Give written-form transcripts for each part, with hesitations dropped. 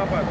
πάτε.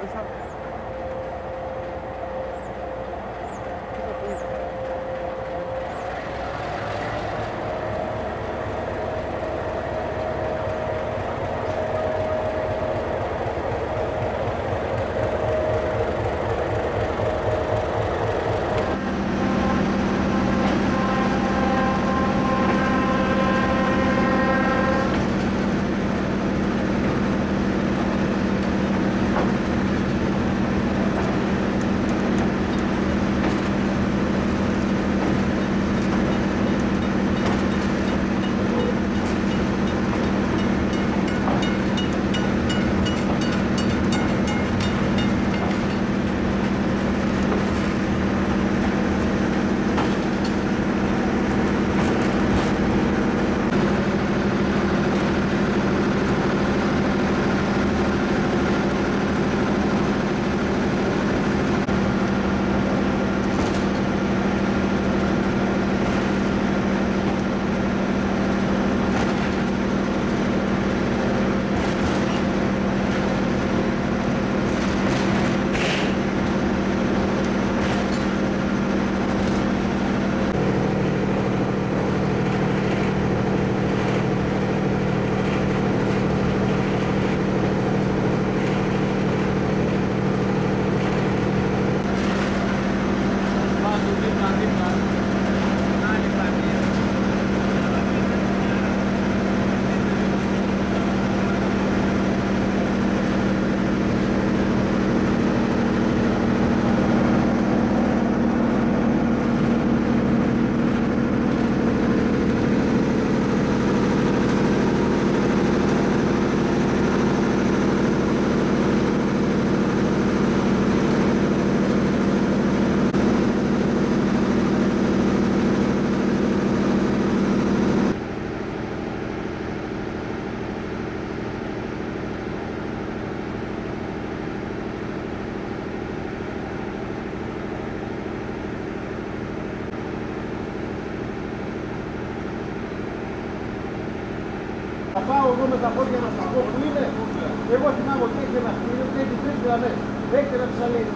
Θα πάω εγώ με τα πόδια να σας πω που είναι. Εγώ θυμάμαι ότι έχει ένα σπίτι και έχει 3 γραμμές. Έχετε να τις αλύνει.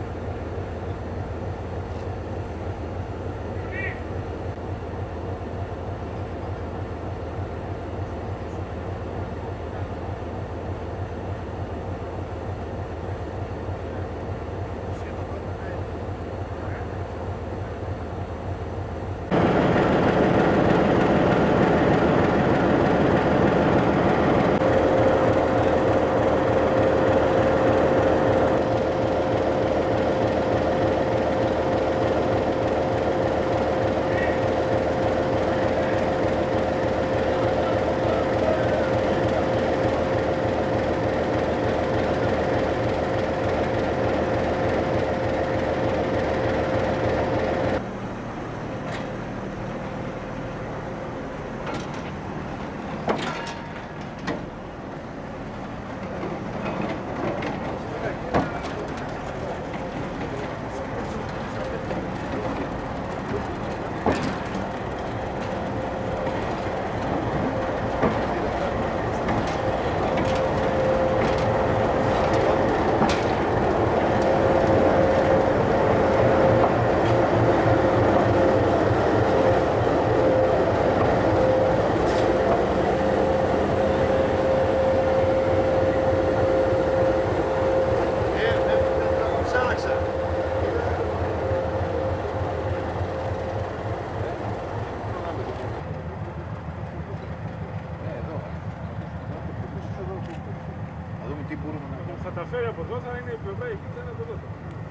Θα τα φέρει από εδώ, θα είναι η πλευρά εκεί, θα είναι από εδώ.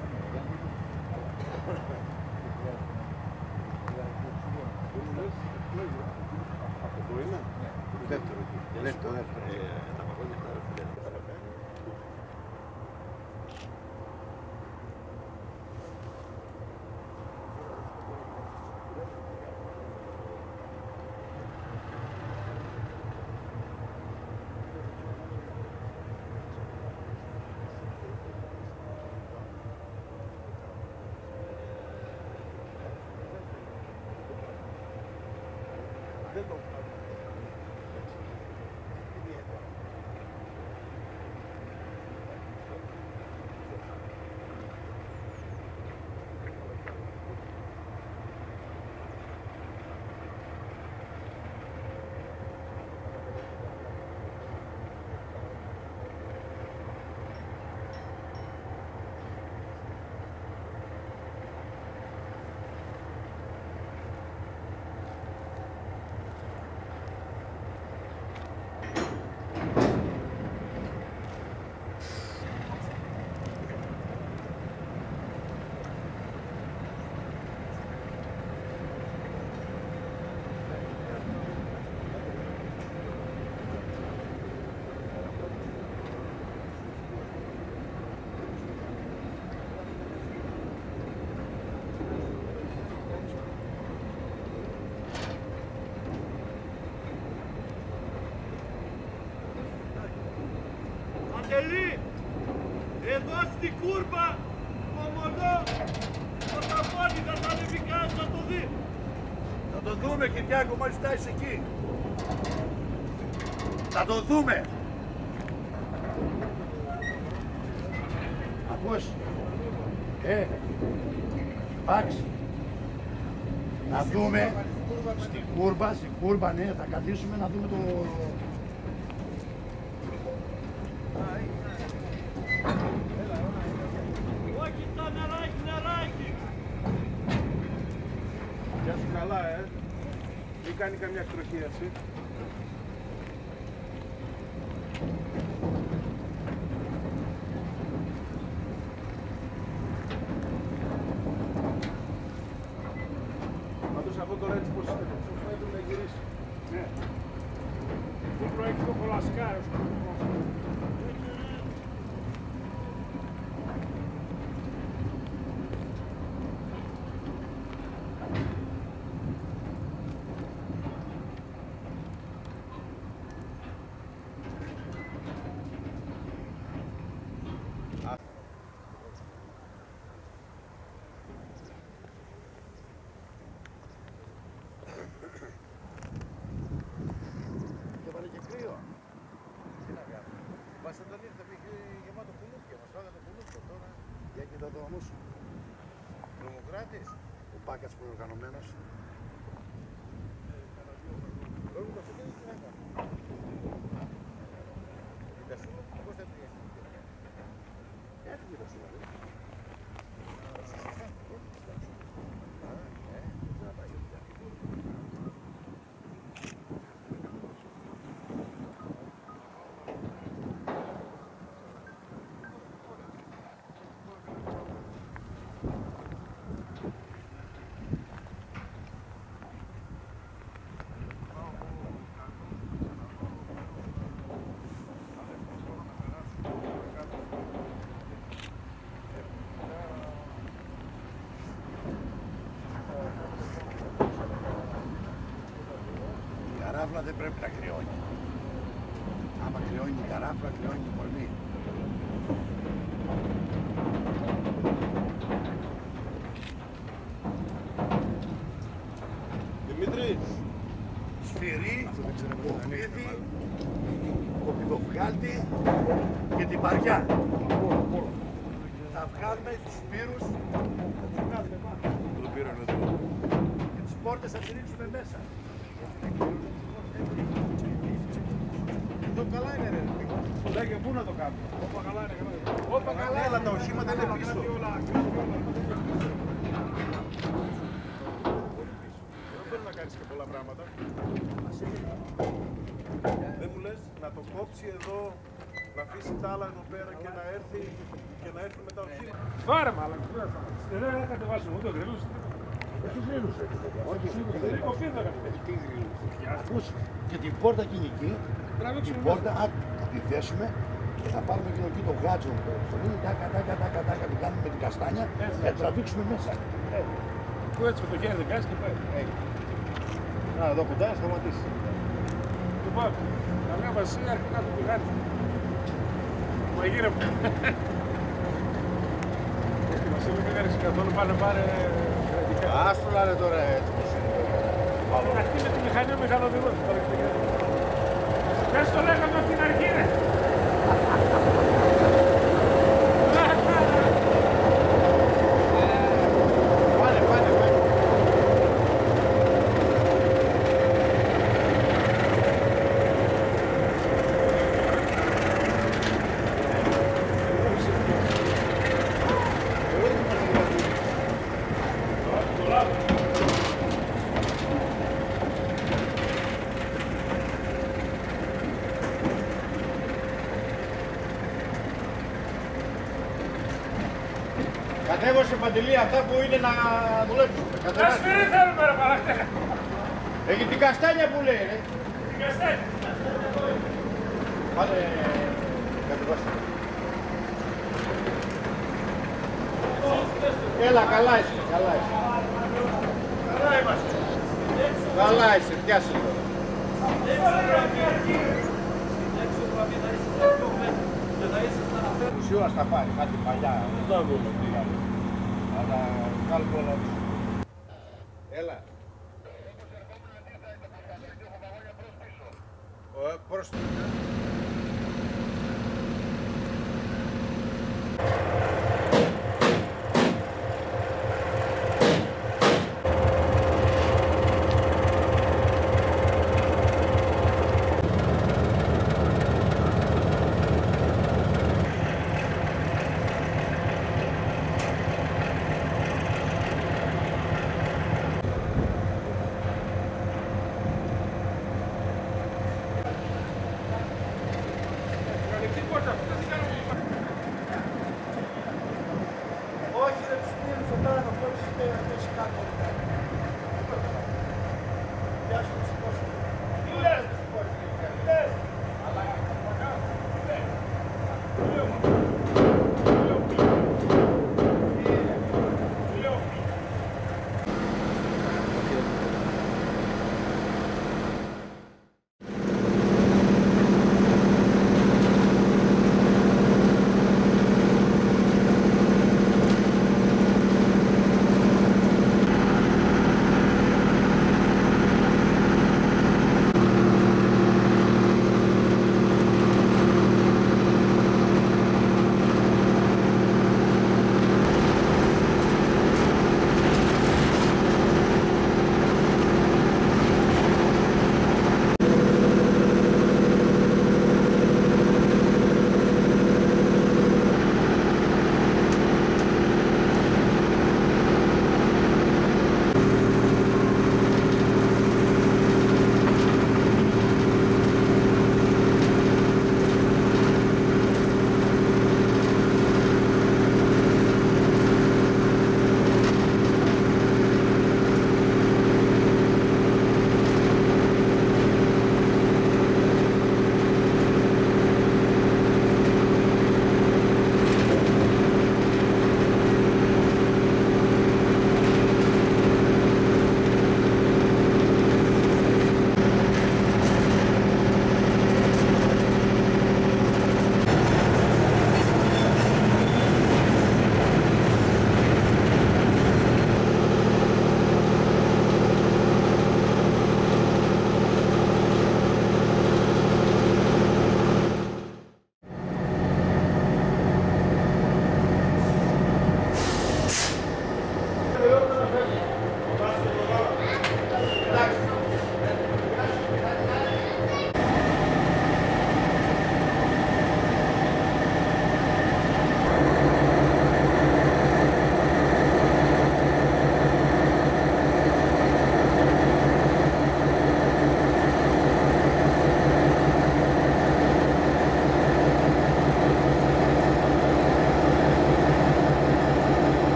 Αυτό είναι. Δεύτερο. Τα παγόνια αυτά. Ελί, εδώ στην κούρμπα, κομμωδό, ο Ταφώνη θα τα ανέβει κάτω να το δει. Θα το δούμε, Κυριάκο, μόλις φτάσεις εκεί. Θα το δούμε. Ακούς. Εντάξει. Να δούμε στην κούρμπα, ναι, θα καθίσουμε να δούμε το... Όχι τα νεράκι. Γεια σου, καλά, Μην κάνει καμιά εκτροχίαση. Πάντως αυτό τώρα έτσι πως είναι, πώς θα έπρεπε να γυρίσει. Ναι. Δεν προέχει το κολασκάρι. Τρομοκράτης, ο Πάκας που είναι οργανωμένος. Η καράφλα δεν πρέπει να κρυώνει. Άμα κρυώνει η καράφλα, κρυώνει η κορμί. Δημήτρη! Σφυρί, κοπίδι, κοπιδοβγάλτη και την παριά. Θα βγάλουμε τους σπύρους, και τις πόρτες θα τις ρίξουμε μέσα. Εδώ καλά είναι, ρε. Λέγε, πού να το κάνουμε. Όπα καλά είναι, Όπα καλά, αλλά τα οχήματα είναι πίσω. Δεν θέλω να κάνεις και πολλά πράγματα. Δεν μου λες να το κόψει εδώ, να αφήσει τα άλλα εδώ πέρα και να έρθει με τα οχήματα. Τώρα μάλλον, δεν θα κατεβάσουμε ούτε γρήλους. Όχι γρήλους, όχι. Δεν είναι κοφή εδώ, Ακούς, και την πόρτα κοινική, την πόρτα θα τη θέσουμε και θα πάρουμε και εκεί το γάτσο που τάκα, την κάνουμε με την καστάνια και θα τραβήξουμε μέσα. Που έτσι με το χέρι δεν κάνεις και πάει. Να, εδώ κοντά να σταματήσει. Λοιπόν, καμιά βασίλεια αρχικά του πηγάνει. Μαγείρε μου. Στη βασίλεια δεν κάνεις καθόλου, πάνε πάρε κρατικά. Ας το λένε τώρα έτσι πως είναι. Αυτή με τη μηχανή ο μηχανοδηγός. Δεν στο λέγαμε από την αρχή, ρε. Πάνε. Κατέβωσε Παντελή αυτά που είναι να δουλέψουμε. Τα σφυρί θέλουμε, ρε παρακτέ. Έχει την καστάνια που λέει, ρε. Την καστάνια. Πάνε κατεβάστε. Έλα, καλά είσαι, καλά είσαι. Καλά είμαστε. Καλά είσαι, πιάσε τώρα. Μισή ώρα θα πάρει, κάτι παλιά. Αλλά βγάλουμε όλα. Έλα. Προς το...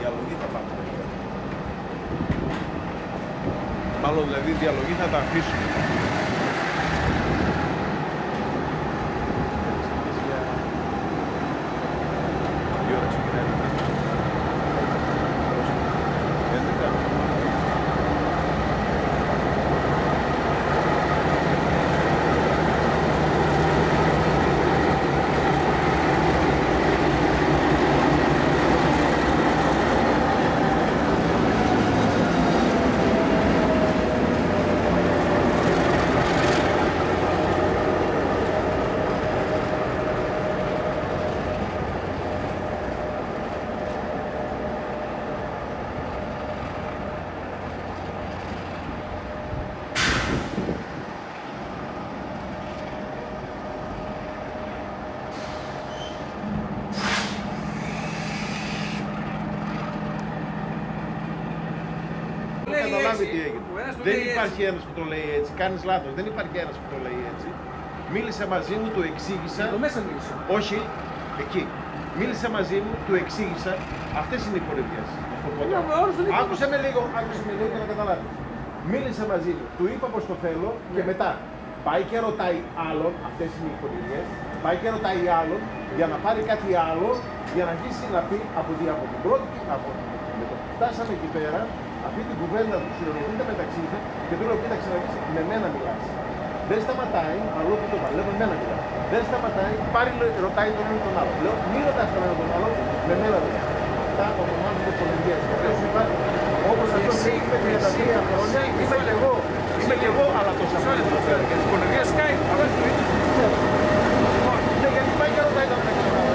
διαλογή θα πάμε. Μάλλον δηλαδή διαλογή θα τα αφήσουμε. Καταλάβει τι έγινε. Δεν υπάρχει ένας που το λέει έτσι. Κάνεις λάθος. Δεν υπάρχει ένας που το λέει έτσι. Μίλησε μαζί μου, του εξήγησα. Εδώ μέσα μίλησε. Όχι, εκεί. Μίλησε μαζί μου, του εξήγησα. Αυτές είναι οι χορηγίες. Άκουσε με λίγο για να καταλάβεις. Μίλησε μαζί μου, του είπα πως το θέλω και μετά πάει και ρωτάει άλλον. Αυτές είναι οι χορηγίες. Πάει και ρωτάει άλλον για να πάρει κάτι άλλο για να αρχίσει να πει από την πρώτη. Φτάσαμε εκεί πέρα. Αυτή την κουβέντα του συνολογούνται μεταξύ του και του λέω: κοίταξε να δεις, με μένα μιλάς. Δεν σταματάει, αλλού που το είπα, λέω: με μένα μιλάς. Δεν σταματάει, ρωτάει τον ένα τον άλλο. Λέω: μη ρωτάς τον ένα τον άλλο, με μένα μιλάς. Αυτά ονομάζονται πολεμικές. Όπως αυτό που είπε 33 χρόνια, είμαι και εγώ, αλλά τόσα χρόνια. Και τις πολεμίες κάνει. Ναι, γιατί πάει και ρωτάει τον ένα τον άλλο.